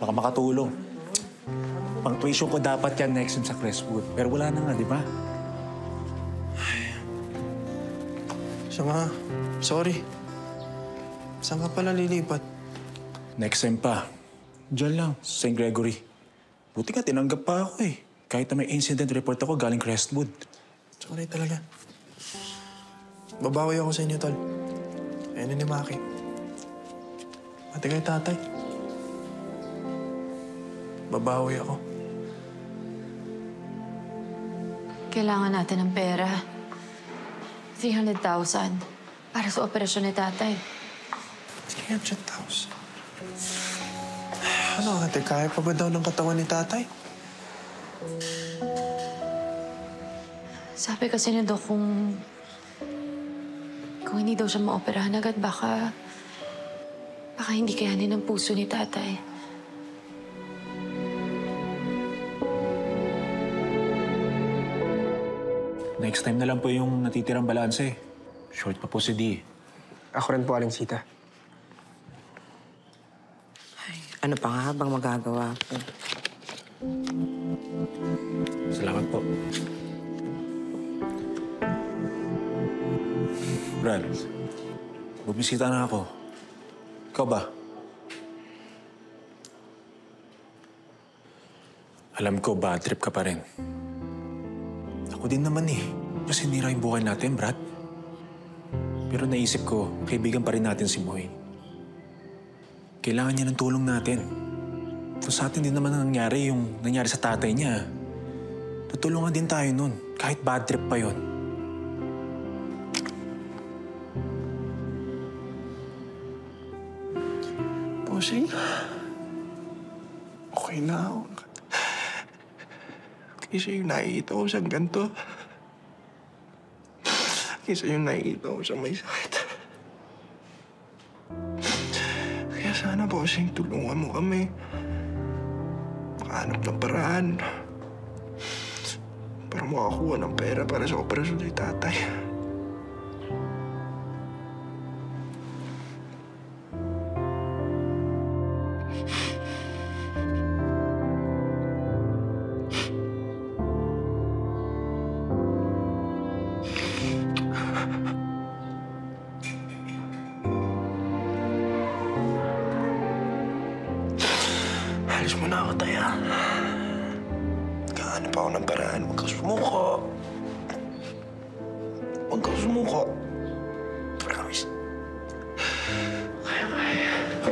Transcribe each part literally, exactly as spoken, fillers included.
Baka makatulong. Pang tuition ko dapat yan next time sa Crestwood. Pero wala na nga, di ba? Siya nga, sorry. Saan ka pala lilipat? Next time pa. Diyan lang, sa Saint Gregory. Buti nga, tinanggap pa ako eh. Kahit na may incident report ako galing Crestwood. Sorry talaga. Babawi ako sa inyo, tol. Ayun ni Maki. Pati kay tatay. Babawi ako. Kailangan natin ng pera. three hundred thousand para sa operasyon ni tatay. three hundred thousand? Ano, ate? Kaya pa ba daw ng katawan ni tatay? Sabi kasi ni Doc kung... kung hindi daw siya maoperahan agad, baka... baka hindi kayanin ng puso ni tatay. Next time na lang po yung natitirang balanse. Short pa po si D. Ako rin po, Aling Sita. Ay, ano pa nga bang magagawa ko? Salamat po. Brad, bumisita na ako. Ikaw ba? Alam ko, bad trip ka pa rin. Ako din naman eh. Mas sinira yung buhay natin, Brad. Pero naisip ko, kaibigan pa rin natin si Moy. Kailangan niya ng tulong natin. Kung sa atin din naman ang nangyari yung nangyari sa tatay niya, tutulungan din tayo nun, kahit bad trip pa yon. Bossing, okay na ako. Kasi yung nakikita ko siyang ganito. Kasi yung nakikita ko siyang may sakit. Kaya sana, bossing, tulungan mo kami. Makahanap ng paraan. Para makakuha ng pera para sa operasyon ni tatay. Alis mo na ako, Taya. Kaano pa ako ng paraan. Huwag kang sumuko. Huwag kang sumuko. Promise. Kaya, kaya.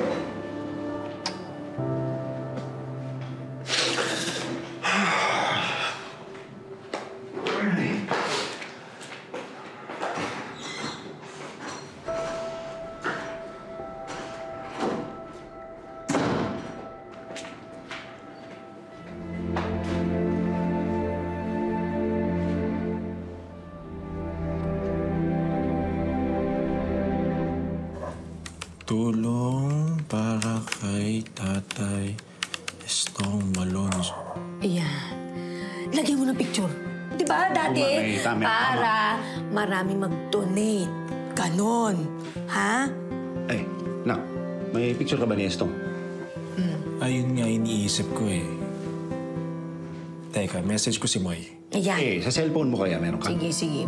Tulong para kay Tatay Estong Malonzo. Ayan. Lagyan mo ng picture. Di ba, dati? Oo nga, may tama, para marami mag-donate. Ganon. Ha? Ay, nak, may picture ka ba ni Estong? Ayun nga iniisip ko eh. Teka, message ko si Moy. Ayan. Eh, sa cellphone mo kaya meron ka? Sige, sige.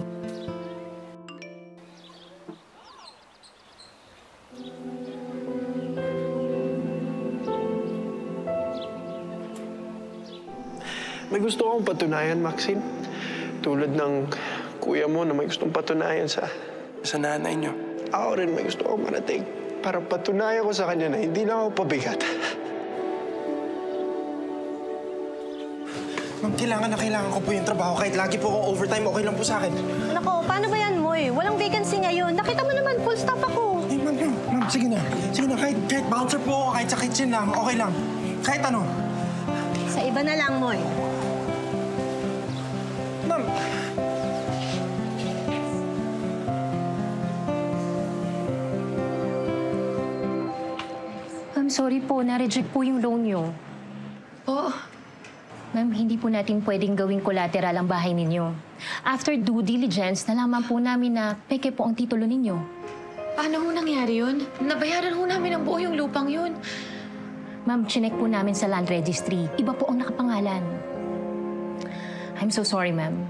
May gusto akong patunayan, Maxine. Tulad ng kuya mo na may gustong patunayan sa, sa nanay niyo. Ako rin may gusto akong marating para patunayan ko sa kanya na hindi lang ako pabigat. Ma'am, kailangan na kailangan ko po yung trabaho. Kahit lagi po akong overtime, okay lang po sa akin. Nako, paano ba yan, Moy? Walang vacancy ngayon. Nakita mo naman, full stop ako. Ay, ma'am, ma'am, ma'am, sige na. Sige na, kahit, kahit bouncer po ako, kahit sa kitchen lang, okay lang. Kahit ano. Sa iba na lang, Moy. Ma'am, Ma'am, sorry po. Na-reject po yung loan niyo. Po, Ma'am, hindi po natin pwedeng gawing collateral ang bahay ninyo. After due diligence, nalaman po namin na peke po ang titulo ninyo. paano ho nangyari yun? Nabayaran ho namin ang buo yung lupang yun. Ma'am, chinek po namin sa land registry. Iba po ang nakapangalan. I'm so sorry, ma'am.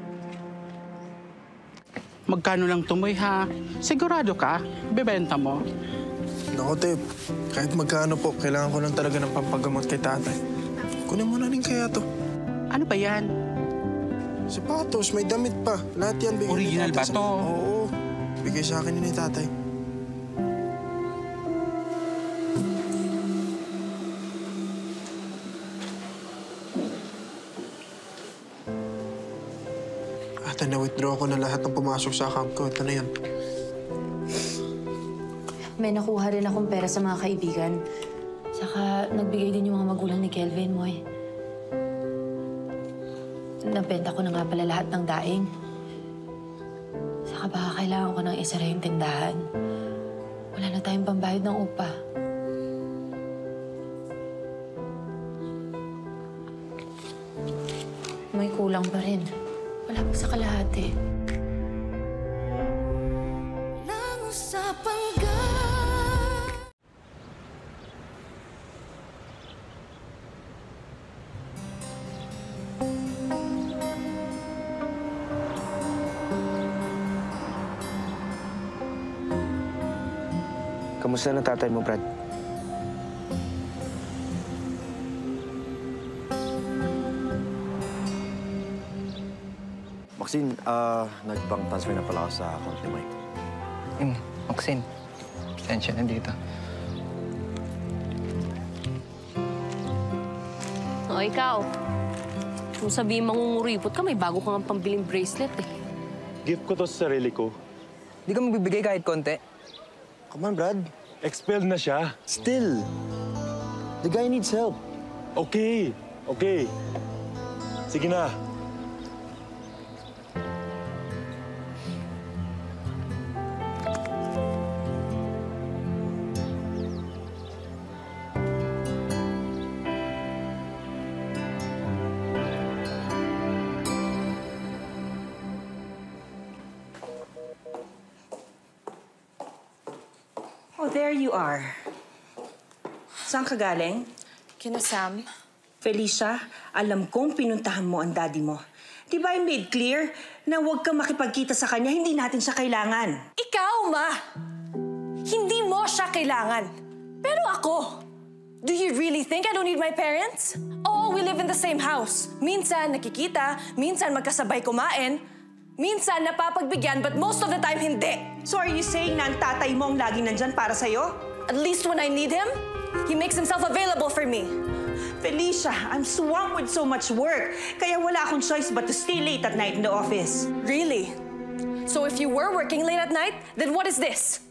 Magkano lang tumoy, ha? Sigurado ka? Bebenta mo? Naku, Tep. Kahit magkano po, kailangan ko lang talaga ng pampagamot kay tatay. Kunin mo na rin kaya to. Ano ba yan? Sapatos, may damit pa. Lahat yan bigay ni Original tatay ba sa- to? Oo. Bigay sa akin ni tatay. Ate, na-withdraw ko na lahat ng pumasok sa account ko. Ito na yan. May nakuha rin akong pera sa mga kaibigan. Saka nagbigay din yung mga magulang ni Kelvin, Moy. Nabenta ko na nga pala lahat ng daing. Saka baka kailangan ko ng isara yung tindahan. Wala na tayong pambayad ng upa. May kulang pa rin. Wala pa sa kalahati. Kamusta na tatay mo, Brad? Maxine, ah, nag-bank transfer na pala ako sa account ni Mike. Hmm, Maxine. Pasensya na dito. O, ikaw. Kung sabihin mangunguripot ka, may bago kang pambiling bracelet eh. Gift ko to sa sarili ko. Di ka magbibigay kahit konti? Come on, Brad. Expelled na siya. Still, the guy needs help. Okay, okay. Sige na. Oh, there you are. Saan ka galing? Kina Sam. Felicia, alam kong pinuntahan mo ang daddy mo. Di ba I made clear na huwag kang makipagkita sa kanya, hindi natin siya kailangan? Ikaw, Ma! Hindi mo siya kailangan. Pero ako, do you really think I don't need my parents? Oo, we live in the same house. Minsan nakikita, minsan magkasabay kumain, minsan napapagbigyan, but most of the time hindi. So are you saying na ang tatay mo ang laging nandyan para sa'yo? At least when I need him, he makes himself available for me. Felicia, I'm swamped with so much work. Kaya wala akong choice but to stay late at night in the office. Really? So if you were working late at night, then what is this?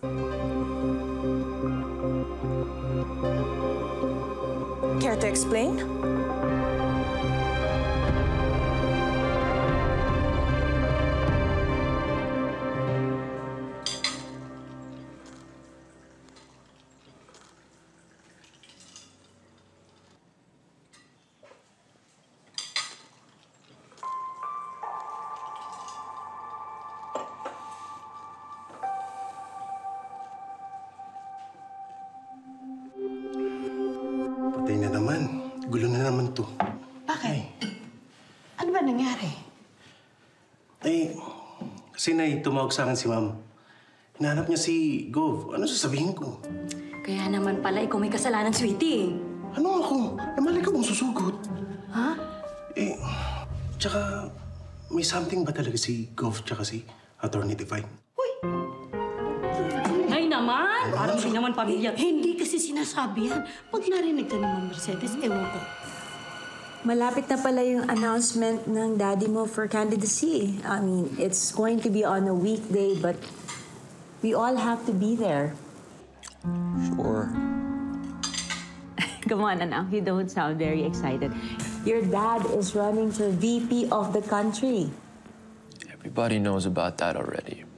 Care to explain? Patay na naman. Gulo na naman to. Bakit? Ano ba nangyari? Ay, kasi Nay, tumawag sa akin si Ma'am. Hinahanap niya si Gov. Ano sasabihin ko? Kaya naman pala, ikaw may kasalanan, sweetie. Ano ako? Namali ka bang susugot? Ha? Eh, tsaka may something ba talaga si Gov tsaka si Attorney Divine? Ay naman! Parang hindi naman pamilya. Hindi kasi sinasabi yan. Pag narinig ka ni Ma'am Mercedes, ewan ko. Malapit na pala yung announcement ng daddy mo for candidacy. I mean, it's going to be on a weekday, but we all have to be there. Sure. Come on, anak. You don't sound very excited. Your dad is running for V P of the country. Everybody knows about that already.